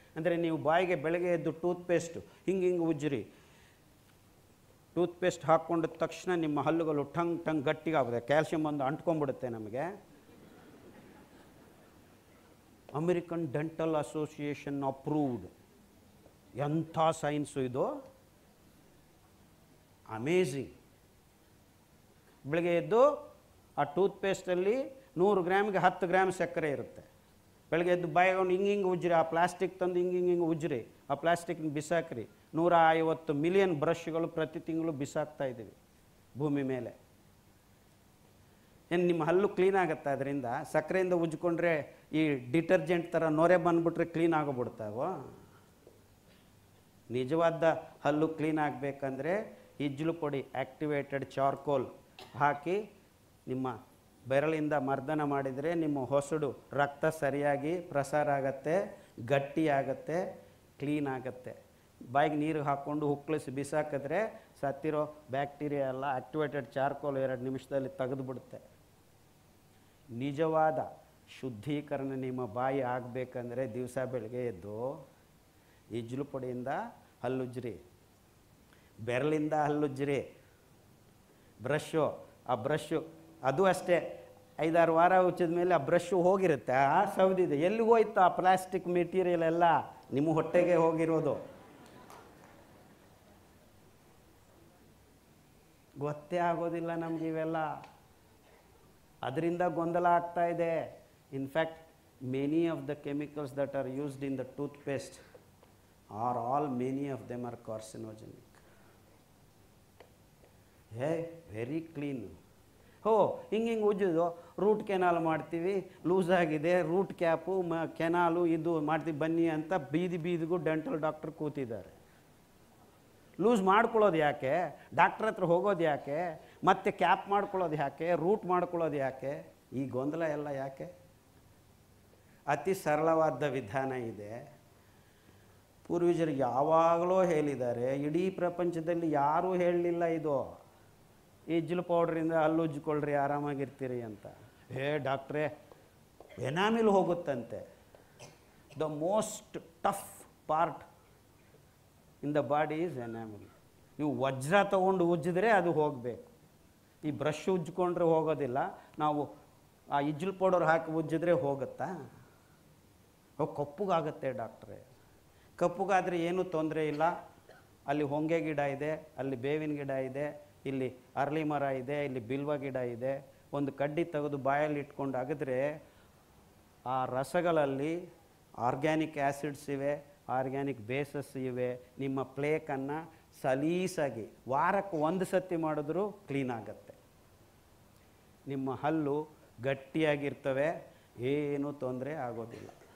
ಅಂದರೆ ನೀವು ಬಾಯಿಗೆ ಬೆಳಗ್ಗೆ ಎದ್ದು ಟೂತ್ಪೇಸ್ಟು ಹಿಂಗೆ ಉಜ್ಜಿರಿ. ಟೂತ್ಪೇಸ್ಟ್ ಹಾಕ್ಕೊಂಡ ತಕ್ಷಣ ನಿಮ್ಮ ಹಲ್ಲುಗಳು ಟಂಗ್ ಗಟ್ಟಿಗಾಗುತ್ತೆ, ಕ್ಯಾಲ್ಸಿಯಂ ಒಂದು ಅಂಟ್ಕೊಂಡ್ಬಿಡುತ್ತೆ ನಮಗೆ. American dental association approved. ಎಂಥ ಸೈನ್ಸು ಇದು, ಅಮೇಝಿಂಗ್. ಬೆಳಗ್ಗೆ ಎದ್ದು ಆ ಟೂತ್ಪೇಸ್ಟಲ್ಲಿ 100 ಗ್ರಾಮಿಗೆ 10 ಗ್ರಾಮ್ ಸಕ್ಕರೆ ಇರುತ್ತೆ. ಬೆಳಗ್ಗೆ ಎದ್ದು ಬಾಯಿಗೊಂಡು ಹಿಂಗೆ ಉಜ್ಜಿರಿ, ಆ ಪ್ಲಾಸ್ಟಿಕ್ ತಂದು ಹಿಂಗೆ ಉಜ್ಜಿರಿ, ಆ ಪ್ಲಾಸ್ಟಿಕ್ನ ಬಿಸಾಕ್ರಿ. 150 ಮಿಲಿಯನ್ ಬ್ರಷ್ಗಳು ಪ್ರತಿ ತಿಂಗಳು ಬಿಸಾಕ್ತಾ ಇದ್ದೀವಿ ಭೂಮಿ ಮೇಲೆ. ಏನು ನಿಮ್ಮ ಹಲ್ಲು ಕ್ಲೀನ್ ಆಗುತ್ತೆ ಅದರಿಂದ? ಸಕ್ಕರೆಯಿಂದ ಉಜ್ಜಿಕೊಂಡ್ರೆ ಈ ಡಿಟರ್ಜೆಂಟ್ ಥರ ನೊರೆ ಬಂದುಬಿಟ್ರೆ ಕ್ಲೀನ್ ಆಗೋಗ್ಬಿಡ್ತಾವೋ? ನಿಜವಾದ ಹಲ್ಲು ಕ್ಲೀನ್ ಆಗಬೇಕಂದ್ರೆ ಇಜ್ಜಲು ಪುಡಿ, ಆ್ಯಕ್ಟಿವೇಟೆಡ್ ಚಾರ್ಕೋಲ್ ಹಾಕಿ ನಿಮ್ಮ ಬೆರಳಿಂದ ಮರ್ದನ ಮಾಡಿದರೆ ನಿಮ್ಮ ಹೊಸಡು ರಕ್ತ ಸರಿಯಾಗಿ ಪ್ರಸಾರ ಆಗತ್ತೆ, ಗಟ್ಟಿ ಆಗತ್ತೆ, ಕ್ಲೀನ್ ಆಗತ್ತೆ. ಬಾಯಿಗೆ ನೀರು ಹಾಕ್ಕೊಂಡು ಹುಕ್ಕಳಿಸಿ ಬಿಸಾಕಿದ್ರೆ ಸತ್ತಿರೋ ಬ್ಯಾಕ್ಟೀರಿಯಾ ಎಲ್ಲ ಆ್ಯಕ್ಟಿವೇಟೆಡ್ ಚಾರ್ಕೋಲ್ 2 ನಿಮಿಷದಲ್ಲಿ ತೆಗೆದುಬಿಡುತ್ತೆ. ನಿಜವಾದ ಶುದ್ಧೀಕರಣ ನಿಮ್ಮ ಬಾಯಿ ಆಗಬೇಕಂದ್ರೆ ದಿವಸ ಬೆಳಗ್ಗೆ ಎದ್ದು ಇಜ್ಜಲು ಪುಡಿಯಿಂದ ಹಲ್ಲುಜ್ಜಿರಿ, ಬೆರಳಿಂದ ಹಲ್ಲುಜ್ಜಿರಿ. ಬ್ರಷ್ಷು, ಆ ಬ್ರಷ್ಷು ಅದು ಅಷ್ಟೇ 5-6 ವಾರ ಉಚ್ಚಿದ ಮೇಲೆ ಆ ಬ್ರಷ್ಷು ಹೋಗಿರುತ್ತೆ, ಆ ಸೌದಿದೆ. ಎಲ್ಲಿಗೆ ಹೋಯ್ತು ಆ ಪ್ಲಾಸ್ಟಿಕ್ ಮೆಟೀರಿಯಲ್ ಎಲ್ಲ? ನಿಮ್ಮ ಹೊಟ್ಟೆಗೆ ಹೋಗಿರೋದು. ಗೊತ್ತೇ ಆಗೋದಿಲ್ಲ ನಮ್ಗೆ ಇವೆಲ್ಲ. ಅದರಿಂದ ಗೊಂದಲ ಆಗ್ತಾ ಇದೆ. In fact many of the chemicals that are used in the toothpaste many of them are carcinogenic. Very clean. ಹಿಂಗೆ ಉಜ್ಜೋದು, ರೂಟ್ ಕೆನಾಲ್ ಮಾಡ್ತೀವಿ, ಲೂಸ್ ಆಗಿದೆ, ರೂಟ್ ಕ್ಯಾಪು ಕೆನಾಲು ಇದು ಮಾಡ್ತೀವಿ ಬನ್ನಿ ಅಂತ ಬೀದಿಗೂ ಡೆಂಟಲ್ ಡಾಕ್ಟ್ರ್ ಕೂತಿದ್ದಾರೆ. ಲೂಸ್ ಮಾಡ್ಕೊಳ್ಳೋದು ಯಾಕೆ? ಡಾಕ್ಟ್ರ್ ಹತ್ರ ಹೋಗೋದು ಯಾಕೆ? ಮತ್ತೆ ಕ್ಯಾಪ್ ಮಾಡ್ಕೊಳ್ಳೋದು ಯಾಕೆ? ರೂಟ್ ಮಾಡ್ಕೊಳ್ಳೋದು ಯಾಕೆ? ಈ ಗೊಂದಲ ಎಲ್ಲ ಯಾಕೆ? ಅತಿ ಸರಳವಾದ ವಿಧಾನ ಇದೆ. ಪೂರ್ವಜರು ಯಾವಾಗಲೂ ಹೇಳಿದ್ದಾರೆ, ಇಡೀ ಪ್ರಪಂಚದಲ್ಲಿ ಯಾರೂ ಹೇಳಲಿಲ್ಲ ಇದು. ಇಜ್ಜಲು ಪೌಡ್ರಿಂದ ಹಲ್ಲು ಉಜ್ಜಿಕೊಳ್ಳ್ರಿ ಆರಾಮಾಗಿರ್ತೀರಿ ಅಂತ. ಡಾಕ್ಟ್ರೇ, ಎನಾಮಿಲ್ ಹೋಗುತ್ತಂತೆ. The most tough part in the body is enamel. ನೀವು ವಜ್ರ ತೊಗೊಂಡು ಉಜ್ಜಿದ್ರೆ ಅದು ಹೋಗಬೇಕು. ಈ ಬ್ರಷ್ ಉಜ್ಜಿಕೊಂಡ್ರೆ ಹೋಗೋದಿಲ್ಲ. ನಾವು ಆ ಇಜ್ಜಲು ಪೌಡರ್ ಹಾಕಿ ಉಜ್ಜಿದ್ರೆ ಹೋಗುತ್ತಾ? ಕಪ್ಪುಗಾಗುತ್ತೆ ಡಾಕ್ಟ್ರೇ. ಕಪ್ಪುಗಾದರೆ ಏನೂ ತೊಂದರೆ ಇಲ್ಲ. ಅಲ್ಲಿ ಹೊಂಗೆ ಗಿಡ ಇದೆ, ಅಲ್ಲಿ ಬೇವಿನ ಗಿಡ ಇದೆ, ಇಲ್ಲಿ ಅರಳಿ ಮರ ಇದೆ, ಇಲ್ಲಿ ಬಿಲ್ವ ಗಿಡ ಇದೆ. ಒಂದು ಕಡ್ಡಿ ತೆಗೆದು ಬಾಯಲ್ಲಿ ಇಟ್ಕೊಂಡು ಅಗಿದ್ರೆ ಆ ರಸಗಳಲ್ಲಿ ಆರ್ಗ್ಯಾನಿಕ್ ಆ್ಯಸಿಡ್ಸ್ ಇವೆ, ಆರ್ಗ್ಯಾನಿಕ್ ಬೇಸಸ್ ಇವೆ. ನಿಮ್ಮ ಪ್ಲೇಕನ್ನು ಸಲೀಸಾಗಿ ವಾರಕ್ಕೆ 1 ಸತಿ ಮಾಡಿದ್ರೂ ಕ್ಲೀನ್ ಆಗುತ್ತೆ. ನಿಮ್ಮ ಹಲ್ಲು ಗಟ್ಟಿಯಾಗಿರ್ತವೆ, ಏನೂ ತೊಂದರೆ ಆಗೋದಿಲ್ಲ.